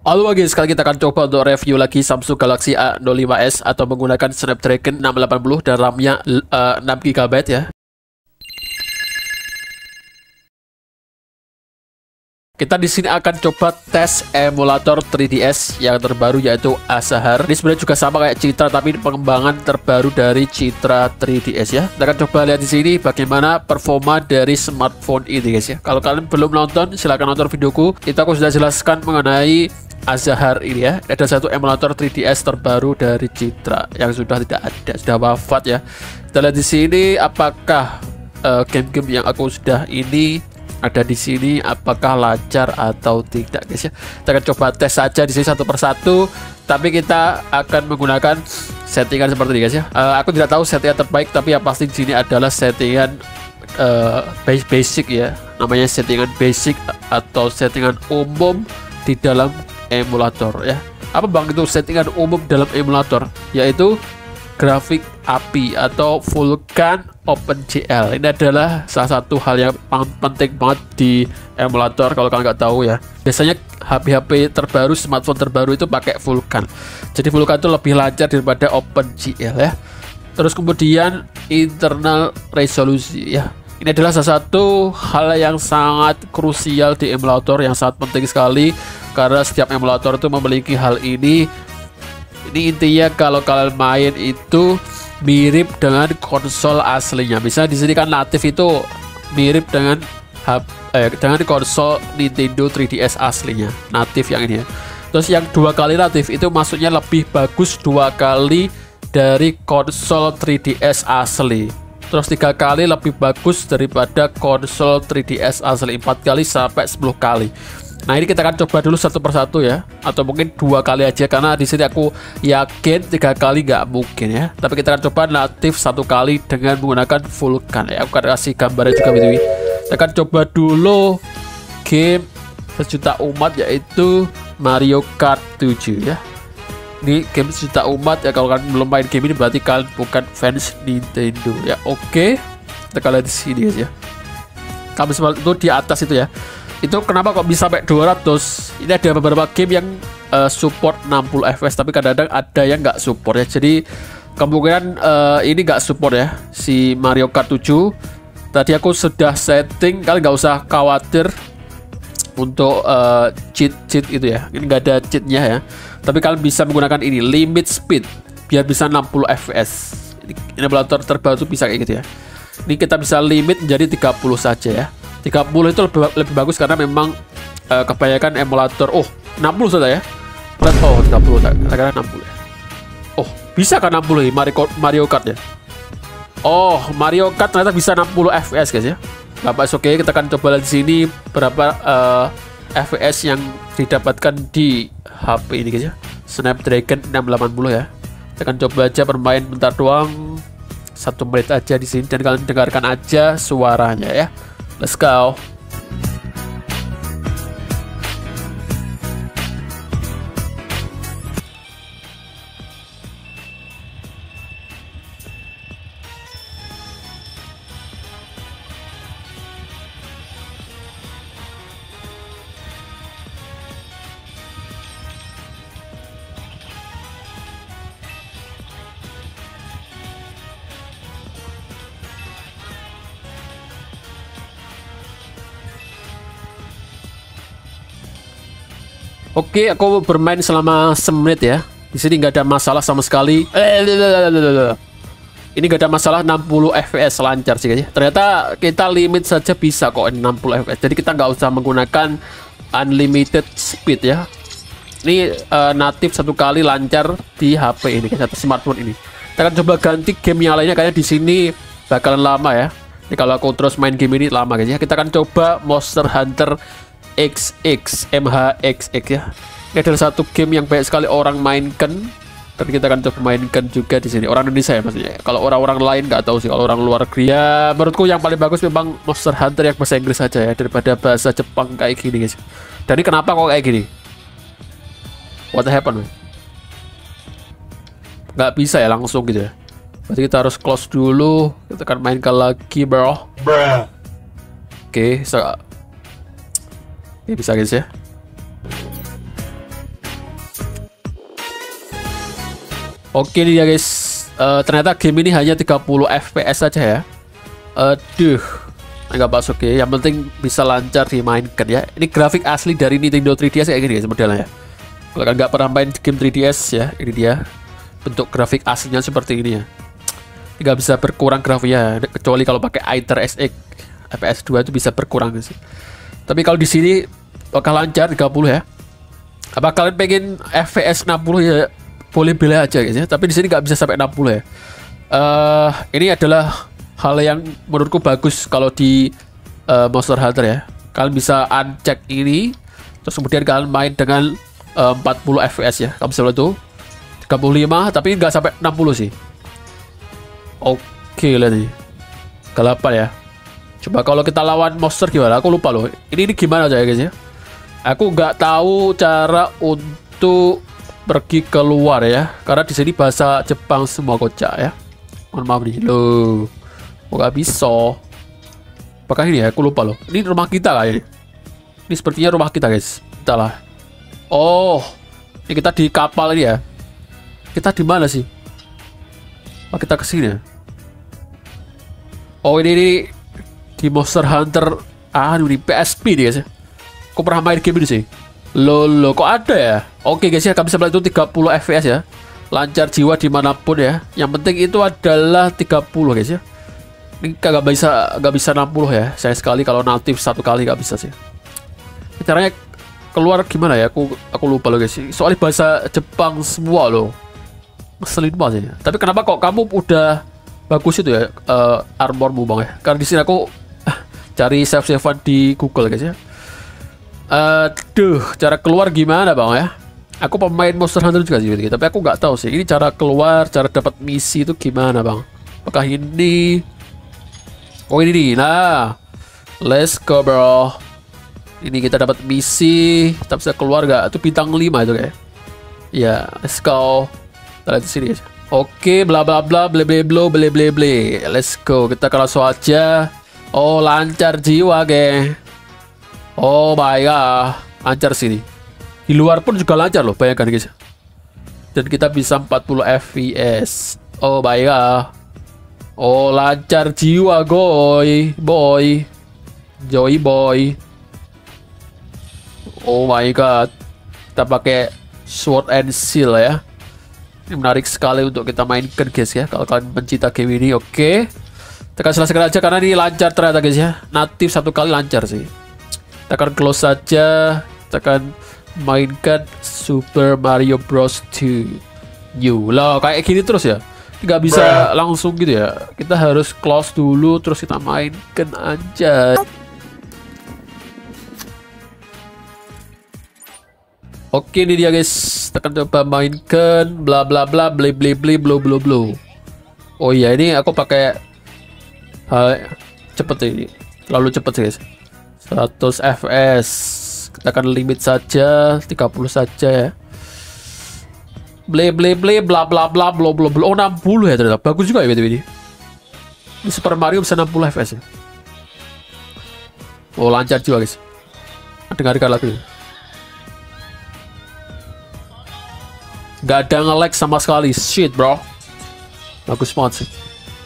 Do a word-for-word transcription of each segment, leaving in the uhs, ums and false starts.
Halo guys, sekarang kita akan coba untuk review lagi Samsung Galaxy A nol lima S atau menggunakan Snapdragon enam delapan puluh dan RAM-nya uh, enam giga byte ya. Kita di sini akan coba tes emulator tiga D S yang terbaru yaitu Azahar. Ini sebenarnya juga sama kayak Citra tapi pengembangan terbaru dari Citra tiga D S ya. Kita akan coba lihat di sini bagaimana performa dari smartphone ini guys ya. Kalau kalian belum nonton silahkan nonton videoku. Itu aku sudah jelaskan mengenai Azahar ini ya. Ada satu emulator tiga D S terbaru dari Citra yang sudah tidak ada, sudah wafat ya. Kita lihat di sini apakah game-game uh, yang aku sudah ini ada di sini apakah lancar atau tidak guys ya. Kita akan coba tes saja di sini satu persatu, tapi kita akan menggunakan settingan seperti ini guys ya. Uh, aku tidak tahu settingan terbaik, tapi yang pasti di sini adalah settingan uh, basic ya. Namanya settingan basic atau settingan umum di dalam emulator ya. Apa bang itu settingan umum dalam emulator? Yaitu grafik A P I atau Vulkan OpenGL. Ini adalah salah satu hal yang penting banget di emulator kalau kalian nggak tahu ya. Biasanya H P H P terbaru, smartphone terbaru itu pakai Vulkan. Jadi Vulkan itu lebih lancar daripada OpenGL ya. Terus kemudian internal resolusi ya. Ini adalah salah satu hal yang sangat krusial di emulator, yang sangat penting sekali karena setiap emulator itu memiliki hal ini. Ini intinya kalau kalian main itu mirip dengan konsol aslinya. Misalnya di sini kan natif itu mirip dengan eh, dengan konsol Nintendo tiga D S aslinya, natif yang ini ya. Terus yang dua kali natif itu maksudnya lebih bagus dua kali dari konsol tiga D S asli. Terus tiga kali lebih bagus daripada konsol tiga D S asli, empat kali sampai sepuluh kali. Nah ini kita akan coba dulu satu persatu ya, atau mungkin dua kali aja karena di sini aku yakin tiga kali nggak mungkin ya. Tapi kita akan coba natif satu kali dengan menggunakan Vulkan ya. Aku akan kasih gambarnya juga gitu. Kita akan coba dulu game sejuta umat yaitu Mario Kart tujuh ya. Ini game sejuta umat ya, kalau kalian belum main game ini berarti kalian bukan fans Nintendo ya. Oke, kita lihat di sini guys ya. Kami seperti itu di atas itu ya. Itu kenapa kok bisa sampai dua ratus? Ini ada beberapa game yang uh, support enam puluh F P S, tapi kadang-kadang ada yang nggak support ya. Jadi kemungkinan uh, ini nggak support ya si Mario Kart tujuh. Tadi aku sudah setting, kalian nggak usah khawatir untuk uh, cheat-cheat itu ya. Ini nggak ada cheatnya ya. Tapi kalian bisa menggunakan ini limit speed biar bisa enam puluh F P S. Ini emulator terbaru bisa kayak gitu ya. Ini kita bisa limit menjadi tiga puluh saja ya. tiga puluh itu lebih, lebih bagus karena memang uh, kebanyakan emulator oh enam puluh saja ya. Oh tiga puluh, kira-kira enam puluh ya. Oh bisa kan enam puluh ya Mario, Mario Kart ya. Oh Mario Kart ternyata bisa enam puluh F P S guys ya. Bapak oke, kita akan coba lihat di sini berapa uh, F P S yang didapatkan di H P ini guys ya. Snapdragon enam delapan puluh ya. Kita akan coba aja bermain bentar doang, satu menit aja di sini dan kalian dengarkan aja suaranya ya. Let's go. Oke, aku bermain selama semenit ya. Di sini nggak ada masalah sama sekali. Ini nggak ada masalah, enam puluh F P S lancar sih guys. Ternyata kita limit saja bisa kok enam puluh F P S. Jadi kita nggak usah menggunakan unlimited speed ya. Ini uh, natif satu kali lancar di H P ini guys, atau smartphone ini. Kita akan coba ganti game yang lainnya, kayaknya di sini bakalan lama ya. Ini kalau aku terus main game ini lama guys ya. Kita akan coba Monster Hunter X X M H X X ya. Ini adalah satu game yang banyak sekali orang mainkan dan kita akan coba mainkan juga di sini. Orang Indonesia ya maksudnya. Kalau orang-orang lain nggak tahu sih. Kalau orang luar negeri ya, menurutku yang paling bagus memang Monster Hunter yang bahasa Inggris saja ya daripada bahasa Jepang kayak gini guys. Dan ini kenapa kok kayak gini? What happened? Nggak bisa ya langsung gitu ya. Berarti kita harus close dulu. Kita akan mainkan lagi bro. Bruh. Oke, so Oke, bisa guys ya. Oke nih ya guys, uh, ternyata game ini hanya tiga puluh F P S saja ya. Aduh, nggak masuk ya. Yang penting bisa lancar dimainkan ya. Ini grafik asli dari Nintendo tiga D S kayak gini guys modelnya ya. Kalau kan nggak pernah main game tiga D S ya, ini dia bentuk grafik aslinya seperti ini ya. Nggak bisa berkurang grafiknya, kecuali kalau pakai Aether S X F P S dua itu bisa berkurang sih. Tapi kalau di sini bakal lancar tiga puluh ya. Apa kalian pengen F P S enam puluh ya? Boleh pilih aja guys ya. Tapi di sini nggak bisa sampai enam puluh ya. Uh, ini adalah hal yang menurutku bagus kalau di uh, Monster Hunter ya. Kalian bisa uncheck ini, terus kemudian kalian main dengan uh, empat puluh F P S ya. Kamu bisa lihat tuh tiga puluh lima, tapi nggak sampai enam puluh sih. Oke, lihat nih. delapan ya. Coba kalau kita lawan monster gimana? Aku lupa loh. Ini, ini gimana aja ya guys ya? Aku nggak tahu cara untuk pergi keluar ya. Karena di sini bahasa Jepang semua kocak ya. Mohon maaf nih. Loh. Nggak bisa. Apakah ini ya? Aku lupa loh. Ini rumah kita lah ini. Ini sepertinya rumah kita guys. Kita lah. Oh. Ini kita di kapal ini ya. Kita di mana sih? Oh, kita kesini ya. Oh ini, ini di Monster Hunter. Ah di P S P nih guys ya. Aku pernah main game ini sih. Lolo kok ada ya. Oke guys ya, kami bisa melihat itu tiga puluh F P S ya. Lancar jiwa dimanapun ya. Yang penting itu adalah tiga puluh guys ya. Ini kagak bisa, nggak bisa enam puluh ya. Saya sekali kalau natif satu kali nggak bisa sih. Caranya keluar gimana ya? Aku aku lupa loh guys. Soalnya bahasa Jepang semua loh. Ngeselin banget sih. Tapi kenapa kok kamu udah bagus itu ya uh, armormu bang ya? Karena di sini aku uh, cari save-savean di Google guys ya. Aduh, cara keluar gimana bang ya? Aku pemain Monster Hunter juga sih, tapi aku nggak tahu sih. Ini cara keluar, cara dapat misi itu gimana bang? Apakah ini? Oh ini nih, nah, let's go bro. Ini kita dapat misi, kita bisa keluar nggak? Itu bintang lima itu kayak. Ya, let's go. Kita lihat di sini guys. Oke, bla bla bla, ble ble blo, ble ble ble. Let's go. Kita langsung aja. Oh, lancar jiwa, geng. Oh my god, lancar sini. Di luar pun juga lancar loh, bayangkan guys. Dan kita bisa empat puluh F P S. Oh my god. Oh, lancar jiwa, goy, boy. Joy boy. Oh my god. Kita pakai sword and shield ya. Ini menarik sekali untuk kita mainkan guys ya. Kalau kalian pencinta game ini, oke okay. Tekan selesaikan aja karena ini lancar ternyata guys ya. Natif satu kali lancar sih. Tekan close saja. Tekan mainkan Super Mario Bros two New. Loh kayak gini terus ya. Nggak bisa langsung gitu ya. Kita harus close dulu terus kita mainkan aja. Oke ini dia guys, tekan coba mainkan bla bla bla bla bla bla bla bla bla. Oh iya ini aku pakai uh, cepet ini, terlalu cepet guys. seratus F P S, kita akan limit saja tiga puluh saja ya. Bla bla bla bla bla bla bla bla bla. Oh enam puluh ya ternyata, bagus juga ya B T W ini. Ini Super Mario bisa enam puluh F P S ya. Oh lancar juga guys. Dengarkan lagu ini. Gak ada nge-lag sama sekali, shit bro. Bagus banget sih.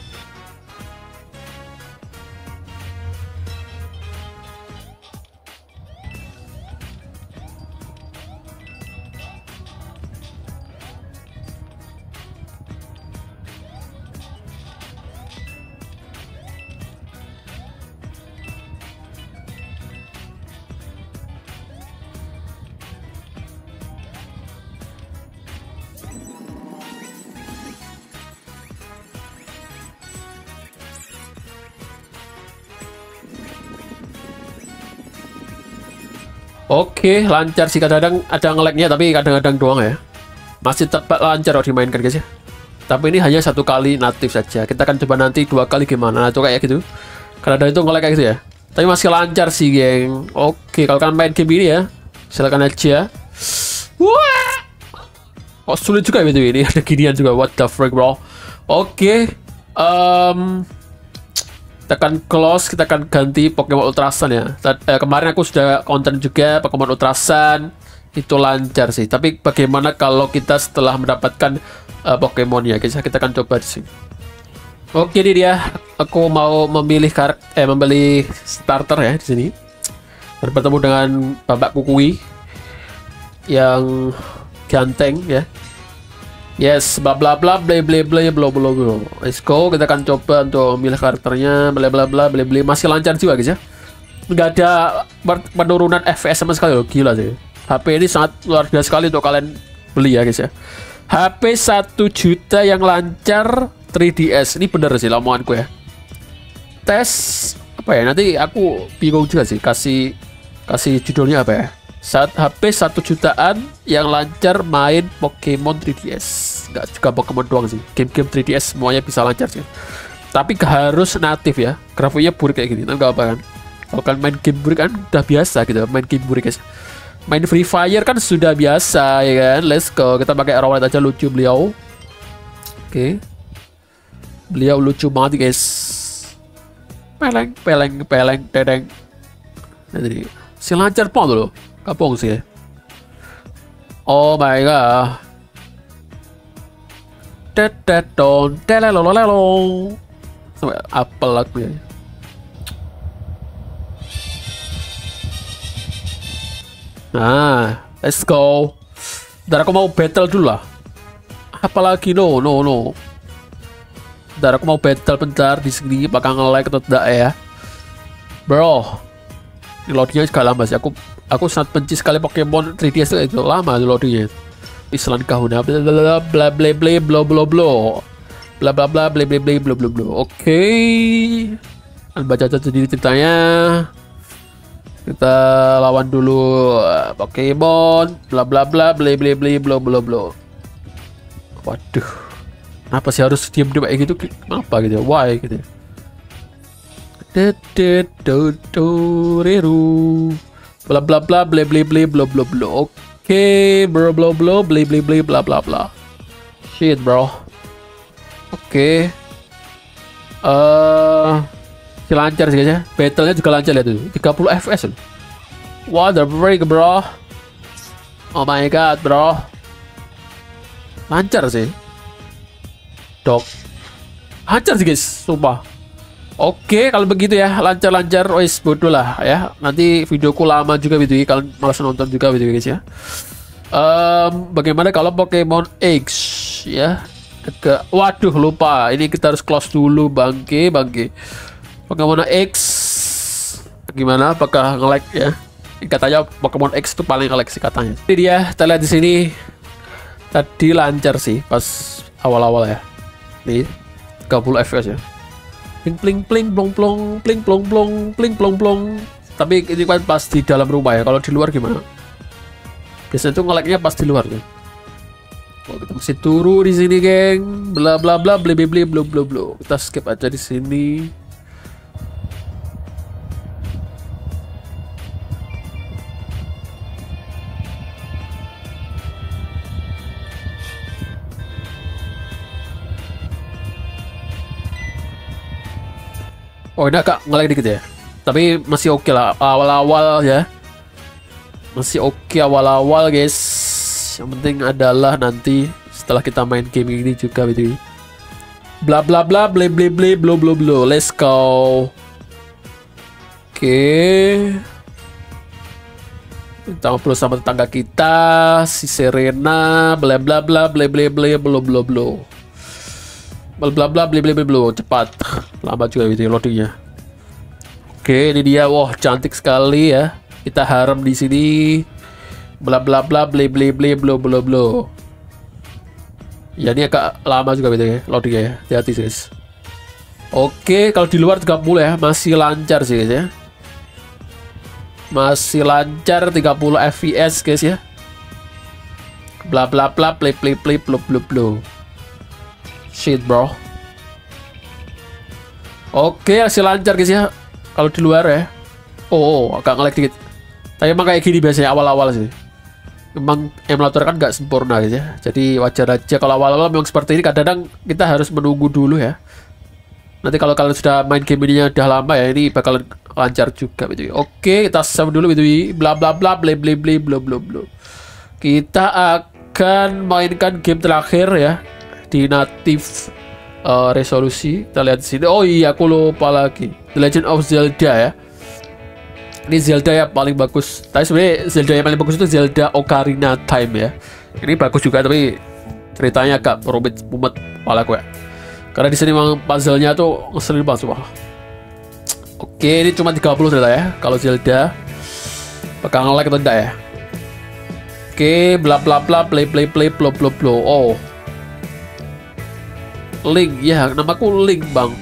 Oke, lancar sih, kadang-kadang ada nge-lag-nya tapi kadang-kadang doang ya. Masih tetap lancar kalau dimainkan guys ya. Tapi ini hanya satu kali natif saja. Kita akan coba nanti dua kali gimana. Nah, itu kayak gitu. Kadang-kadang itu nge-lag kayak gitu ya. Tapi masih lancar sih, geng. Oke, kalau kalian main game ini ya, silakan aja. Wah. Oh, sulit juga ya ini. Ada ginian juga. What the frick, bro? Oke. Um, tekan close, kita akan ganti Pokemon Ultra Sun ya. Tad, eh, kemarin aku sudah konten juga Pokemon Ultra Sun itu lancar sih. Tapi bagaimana kalau kita setelah mendapatkan uh, Pokemon ya guys? Kita akan coba di sini. Oke, ini dia. Aku mau memilih karakter, eh membeli starter ya di sini. Dan bertemu dengan Babak Kukui yang ganteng ya. Yes, bla bla bla bla bla bla bla bla bla. Let's go. Kita akan coba untuk memilih karakternya. Bla bla bla bla bla. Masih lancar juga guys ya. Nggak ada penurunan F P S sama sekali loh. Gila sih. H P ini sangat luar biasa sekali untuk kalian beli ya guys ya. H P satu juta yang lancar tiga D S. Ini bener sih lamonganku ya. Tes apa ya? Nanti aku bingung juga sih kasih kasih judulnya apa ya. Saat H P satu jutaan yang lancar main Pokemon tiga D S. Nggak juga Pokemon doang sih. Game-game tiga D S semuanya bisa lancar sih. Tapi harus natif ya. Grafiknya burik kayak gini. Nggak apa kan? Kalau kalian main game burik kan udah biasa gitu. Main game burik guys. Main Free Fire kan sudah biasa ya kan. Let's go. Kita pakai Rowlet aja, lucu beliau. Oke. Okay. Beliau lucu banget guys. Peleng, peleng, peleng, dedeng. Nah, jadi si lancar pon dulu. Kapong sih. Oh my god. Teteton, telelololelo. Sampai apel aku ya. Nah, let's go. Bentar aku mau battle dulu lah. Apalagi no, no, no. Bentar aku mau battle bentar di sini. Bakal nge-like atau tidak ya, bro. Ini loadingnya juga lama sih. Aku aku sangat benci sekali Pokemon tiga D S itu lama tuh loadingnya. Islan kahuna bla bla bla bla bla bla bla bla bla bla bla bla bla bla bla bla. Oke. Baca aja sendiri ceritanya. Kita lawan dulu uh, Pokemon bla bla bla bla bla bla bla bla bla. Waduh. Kenapa sih harus diam-diam kayak gitu? Kenapa gitu? Why gitu? Bla bla bla bla bla bla bla bla bla. Oke, bro bla bla bla bla bla bla bla bla. Shit, bro. Oke. Eh Si lancar sih guys ya. Battle-nya juga lancar lihat tuh. tiga puluh F P S loh. What the freak bro. Oh my god bro. Lancar sih. Dok. Lancar sih guys. Sumpah. Oke kalau begitu ya. Lancar-lancar. Wes bodoh lah ya. Nanti videoku lama juga video ini. Kalian malas nonton juga video guys ya. um, Bagaimana kalau Pokemon X ya. Ke, waduh lupa. Ini kita harus close dulu. Bangke bangke. Pokemon X gimana? Apakah nge-lag ya? Katanya Pokemon X itu paling nge-lag sih katanya. Ini dia, kita lihat di sini. Tadi lancar sih pas awal-awal ya. Nih, tiga puluh F P S ya. Pling pling pling plong plong pling plong plong pling plong plong. Tapi ini kan pas di dalam rumah ya. Kalau di luar gimana? Biasanya tuh nge-lagnya pas di luar ya. Oh, kita masih turu di sini, geng. Bla bla bla bla bla bla bla bla bla. Kita skip aja di sini. Oh ini agak nge-lag dikit ya. Tapi masih oke okay lah awal-awal ya. Masih oke okay awal-awal guys. Yang penting adalah nanti setelah kita main game ini juga gitu. Bla bla bla bla bla bla bla bla bla. Let's go. Oke. Okay. Kita ngobrol sama tetangga kita si Serena. Bla bla bla bla bla bla bla bla bla. Bla bla bla bla bla bla. Cepat. Lama juga video loadingnya. Oke, ini dia. Wah, cantik sekali ya. Kita harem di sini. Bla bla bla bla bla bla bla bla bla. Ya ini agak lama juga gitu ya loadingnya ya. Hati-hati guys. Oke, kalau di luar tiga puluh ya, masih lancar sih guys ya. Masih lancar tiga puluh F P S guys ya. Bla bla bla play play play bla bla bla. Shit bro. Oke, masih lancar guys ya. Kalau di luar ya. Oh, agak nge-lag dikit. Tapi emang kayak gini biasanya awal-awal sih. Memang emulator kan nggak sempurna guys ya. Jadi wajar aja kalau awal-awal memang seperti ini. Kadang-kadang kita harus menunggu dulu ya. Nanti kalau kalian sudah main game ini udah lama ya, ini bakalan lancar juga B T W. Oke, kita save dulu B T W. Bla bla bla bla bla bla bla bla bla. Kita akan mainkan game terakhir ya di native uh, resolusi. Kita lihat di sini. Oh iya, aku lupa lagi. The Legend of Zelda ya. Ini Zelda ya paling bagus. Tapi sebenarnya Zelda yang paling bagus itu Zelda Ocarina Time ya. Ini bagus juga tapi ceritanya agak rumit mumet kepala gue. Karena di sini memang puzzle-nya tuh ngeselin banget wah. Oke, ini cuma tiga puluh ternyata ya. Kalau Zelda bakal nge-lag atau enggak ya? Oke, bla bla bla play play play blo blo blo. Oh. Link ya, namaku Link, Bang.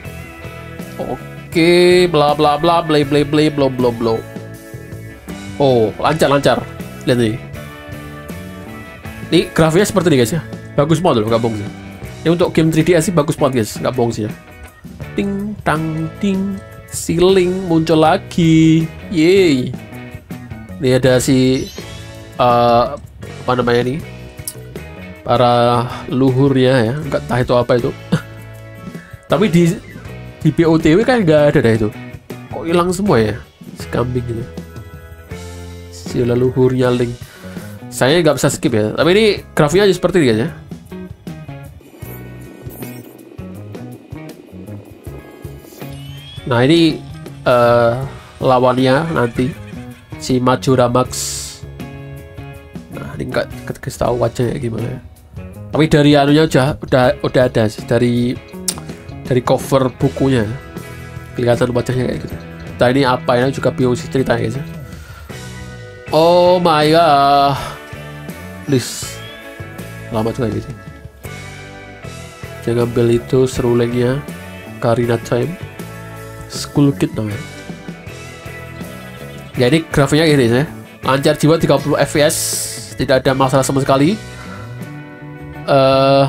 Oke, bla bla bla play play play blo blo blo. Oh, lancar lancar. Lihat nih. Ini grafiknya seperti ini guys ya. Bagus banget loh, nggak bohong sih. Ini untuk game tiga D S sih bagus banget guys, nggak bohong sih ya. Ting tang ting, ceiling muncul lagi. Yeay. Ini ada si uh, apa namanya nih? Para luhurnya ya, nggak tahu itu apa itu. Tapi di di B O T W kan nggak ada dah itu. Kok hilang semua ya? Si kambing gitu. Si leluhurnya Link. Saya nggak bisa skip ya. Tapi ini grafiknya aja seperti ini guys ya. Nah ini uh, lawannya nanti si Majora Max. Nah ini nggak kasih tahu wajahnya gimana ya. Tapi dari anunya udah udah udah ada sih dari dari cover bukunya kelihatan wajahnya kayak gitu. Nah ini apa ya juga P O C ceritanya guys. Oh my god, please lama juga gitu. Jangan ngambil itu serulingnya Ocarina Time. School Kid namanya. Jadi grafiknya ini ya, lancar jiwa tiga puluh F P S, tidak ada masalah sama sekali. Uh,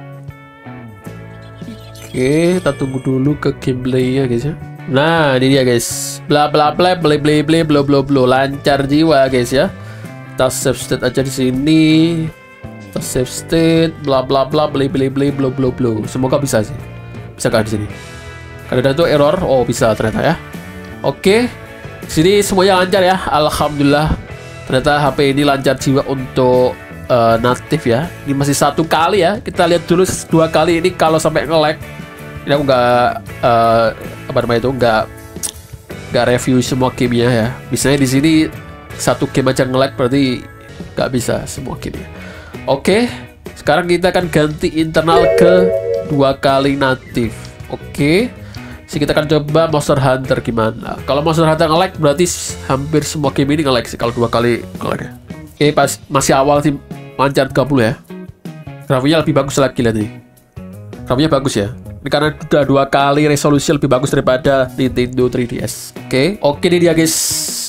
Oke, okay, kita tunggu dulu ke gameplaynya guys ya. Nah, ini dia guys. Bla bla bla bla bla bla bla bla bla lancar jiwa guys ya. Kita save state aja di sini. Kita save state bla bla bla bla bla bla bla bla bla. Semoga bisa sih. Bisa kah di sini? Karena itu error. Oh, bisa ternyata ya. Oke. Okay. Sini semuanya lancar ya. Alhamdulillah. Ternyata H P ini lancar jiwa untuk uh, native ya. Ini masih satu kali ya. Kita lihat dulu dua kali ini kalau sampai nge-lag. Ini aku nggak uh, apa namanya itu nggak nggak review semua gamenya ya. Misalnya di sini satu game aja nge-lag berarti nggak bisa semua gamenya. Oke, sekarang kita akan ganti internal ke dua kali native. Oke, so, kita akan coba Monster Hunter gimana. Kalau Monster Hunter nge-lag berarti hampir semua game ini nge-lag sih kalau dua kali nge-lag ya. Oke, pas masih awal sih lancar tiga puluh ya. Grafiknya lebih bagus lagi lihat nih. Grafiknya bagus ya. Ini karena udah dua kali resolusi lebih bagus daripada Nintendo tiga D S. Oke, okay. Oke okay, ini dia guys.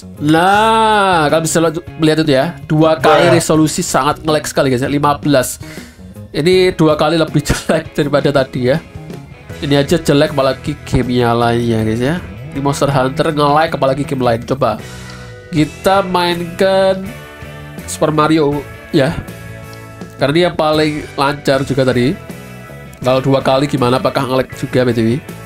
Nah, kalian bisa melihat itu ya. Dua kali resolusi sangat nge-lag sekali guys ya. lima belas. Ini dua kali lebih jelek daripada tadi ya. Ini aja jelek apalagi gamenya lainnya guys ya. Di Monster Hunter nge-lag apalagi game lain. Coba kita mainkan Super Mario ya. Karena dia paling lancar juga tadi. Kalau dua kali gimana, apakah nge-lag juga B T W?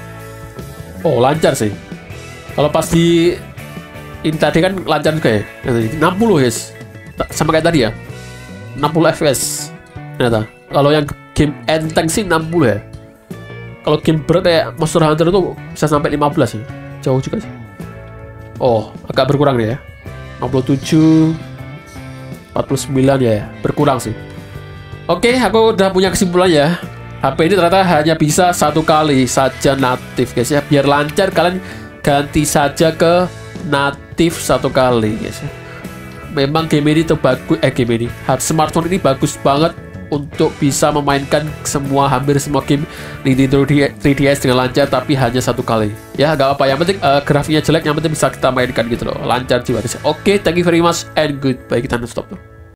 Oh lancar sih. Kalau pas di ini tadi kan lancar juga ya. enam puluh guys. Sama kayak tadi ya. enam puluh F P S. Ternyata. Kalau yang game enteng sih enam puluh ya. Kalau game berat kayak Monster Hunter itu bisa sampai lima belas ya. Jauh juga sih. Oh agak berkurang nih ya. enam puluh tujuh, empat puluh sembilan ya, ya. Berkurang sih. Oke, aku udah punya kesimpulan ya. H P ini ternyata hanya bisa satu kali saja native guys ya. Biar lancar kalian ganti saja ke native satu kali guys ya. Memang game ini tuh bagus eh game ini smartphone ini bagus banget untuk bisa memainkan semua hampir semua game Nintendo tiga D S dengan lancar tapi hanya satu kali. Ya gak apa-apa, yang penting uh, grafiknya jelek, yang penting bisa kita mainkan gitu loh. Lancar jiwa guys. Oke, thank you very much and goodbye. Kita stop tuh.